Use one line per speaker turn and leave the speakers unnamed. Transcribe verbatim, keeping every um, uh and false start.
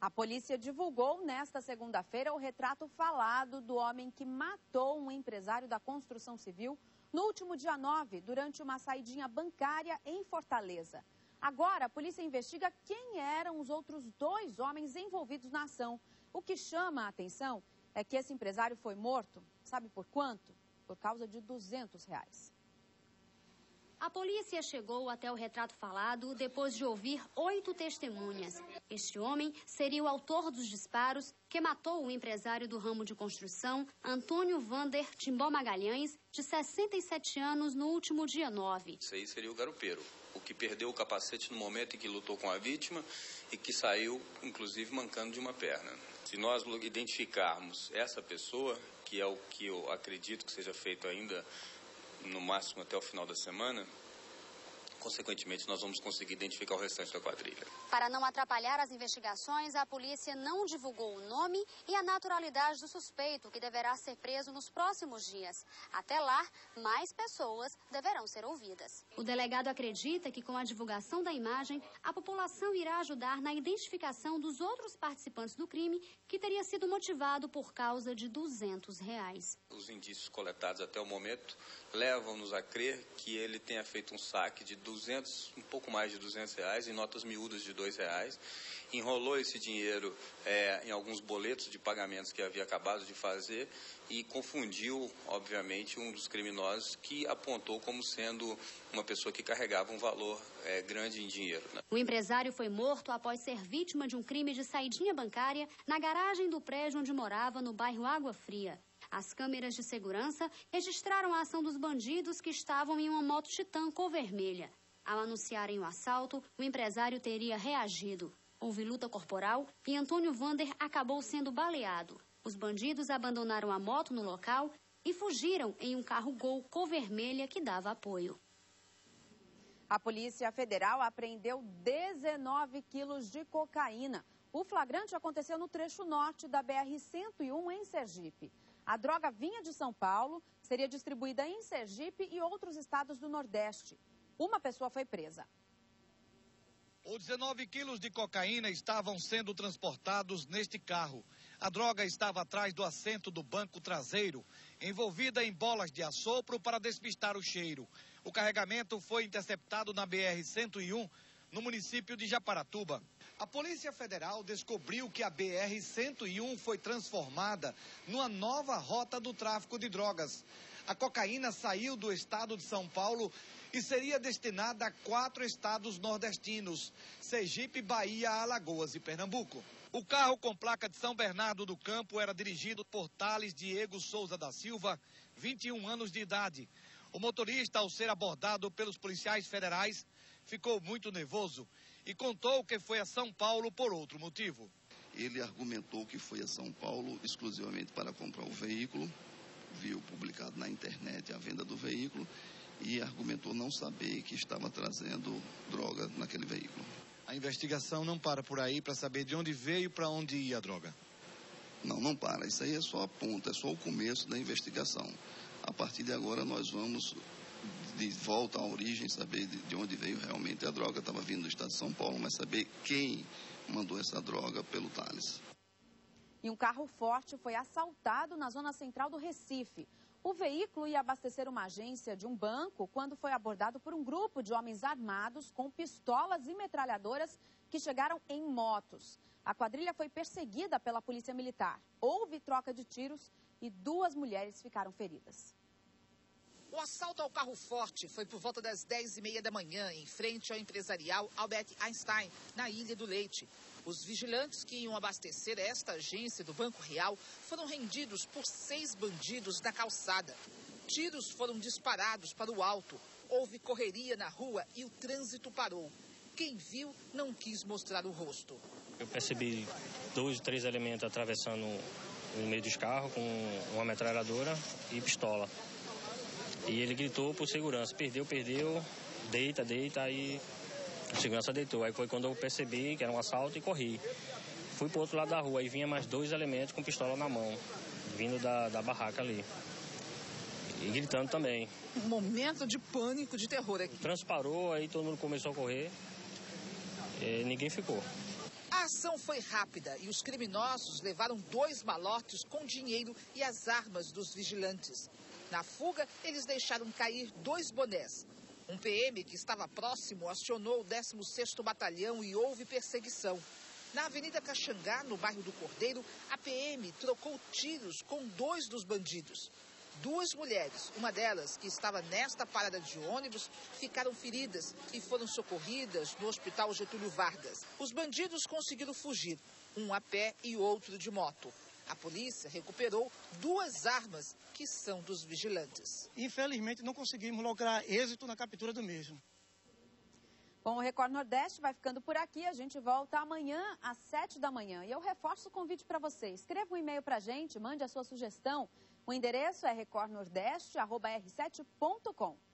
A polícia divulgou nesta segunda-feira o retrato falado do homem que matou um empresário da construção civil no último dia nove, durante uma saidinha bancária em Fortaleza. Agora, a polícia investiga quem eram os outros dois homens envolvidos na ação. O que chama a atenção é que esse empresário foi morto, sabe por quanto? Por causa de duzentos reais.
A polícia chegou até o retrato falado depois de ouvir oito testemunhas. Este homem seria o autor dos disparos que matou o empresário do ramo de construção, Antônio Vander Timbó Magalhães, de sessenta e sete anos, no último dia nove.
Esse aí seria o garupeiro, o que perdeu o capacete no momento em que lutou com a vítima e que saiu, inclusive, mancando de uma perna. Se nós identificarmos essa pessoa, que é o que eu acredito que seja feito ainda no máximo até o final da semana, consequentemente, nós vamos conseguir identificar o restante da quadrilha.
Para não atrapalhar as investigações, a polícia não divulgou o nome e a naturalidade do suspeito, que deverá ser preso nos próximos dias. Até lá, mais pessoas deverão ser ouvidas. O delegado acredita que, com a divulgação da imagem, a população irá ajudar na identificação dos outros participantes do crime, que teria sido motivado por causa de duzentos reais.
Os indícios coletados até o momento levam-nos a crer que ele tenha feito um saque de duzentos, um pouco mais de duzentos reais, em notas miúdas de dois reais, enrolou esse dinheiro é, em alguns boletos de pagamentos que havia acabado de fazer e confundiu, obviamente, um dos criminosos que apontou como sendo uma pessoa que carregava um valor é, grande em dinheiro, né?
O empresário foi morto após ser vítima de um crime de saidinha bancária na garagem do prédio onde morava, no bairro Água Fria. As câmeras de segurança registraram a ação dos bandidos que estavam em uma moto Titan cor vermelha. Ao anunciarem o assalto, o empresário teria reagido. Houve luta corporal e Antônio Vander acabou sendo baleado. Os bandidos abandonaram a moto no local e fugiram em um carro Gol cor vermelha que dava apoio.
A Polícia Federal apreendeu dezenove quilos de cocaína. O flagrante aconteceu no trecho norte da B R cento e um, em Sergipe. A droga vinha de São Paulo, seria distribuída em Sergipe e outros estados do Nordeste. Uma pessoa foi presa.
Os dezenove quilos de cocaína estavam sendo transportados neste carro. A droga estava atrás do assento do banco traseiro, envolvida em bolas de assopro para despistar o cheiro. O carregamento foi interceptado na B R cento e um, no município de Japaratuba. A Polícia Federal descobriu que a B R cento e um foi transformada numa nova rota do tráfico de drogas. A cocaína saiu do estado de São Paulo e seria destinada a quatro estados nordestinos: Sergipe, Bahia, Alagoas e Pernambuco. O carro com placa de São Bernardo do Campo era dirigido por Thales Diego Souza da Silva, vinte e um anos de idade. O motorista, ao ser abordado pelos policiais federais, ficou muito nervoso e contou que foi a São Paulo por outro motivo.
Ele argumentou que foi a São Paulo exclusivamente para comprar o veículo, viu publicado na internet a venda do veículo e argumentou não saber que estava trazendo droga naquele veículo.
A investigação não para por aí para saber de onde veio e para onde ia a droga?
Não, não para. Isso aí é só a ponta, é só o começo da investigação. A partir de agora nós vamos de volta à origem, saber de onde veio realmente a droga. Estava vindo do estado de São Paulo, mas saber quem mandou essa droga pelo Thales.
E um carro forte foi assaltado na zona central do Recife. O veículo ia abastecer uma agência de um banco quando foi abordado por um grupo de homens armados com pistolas e metralhadoras que chegaram em motos. A quadrilha foi perseguida pela polícia militar. Houve troca de tiros e duas mulheres ficaram feridas.
O assalto ao carro forte foi por volta das dez e meia da manhã, em frente ao empresarial Albert Einstein, na Ilha do Leite. Os vigilantes que iam abastecer esta agência do Banco Real foram rendidos por seis bandidos na calçada. Tiros foram disparados para o alto. Houve correria na rua e o trânsito parou. Quem viu não quis mostrar o rosto.
Eu percebi dois, três elementos atravessando no meio dos carros com uma metralhadora e pistola. E ele gritou por segurança, perdeu, perdeu, deita, deita, aí a segurança deitou. Aí foi quando eu percebi que era um assalto e corri. Fui pro outro lado da rua, aí vinha mais dois elementos com pistola na mão, vindo da, da barraca ali. E gritando também.
Um momento de pânico, de terror aqui.
Transparou, aí todo mundo começou a correr e ninguém ficou.
A ação foi rápida e os criminosos levaram dois malotes com dinheiro e as armas dos vigilantes. Na fuga, eles deixaram cair dois bonés. Um P M que estava próximo acionou o décimo sexto Batalhão e houve perseguição. Na Avenida Caxangá, no bairro do Cordeiro, a P M trocou tiros com dois dos bandidos. Duas mulheres, uma delas que estava nesta parada de ônibus, ficaram feridas e foram socorridas no Hospital Getúlio Vargas. Os bandidos conseguiram fugir, um a pé e outro de moto. A polícia recuperou duas armas que são dos vigilantes.
Infelizmente, não conseguimos lograr êxito na captura do mesmo.
Bom, o Record Nordeste vai ficando por aqui. A gente volta amanhã às sete da manhã. E eu reforço o convite para você. Escreva um e-mail para a gente, mande a sua sugestão. O endereço é record nordeste arroba r sete ponto com.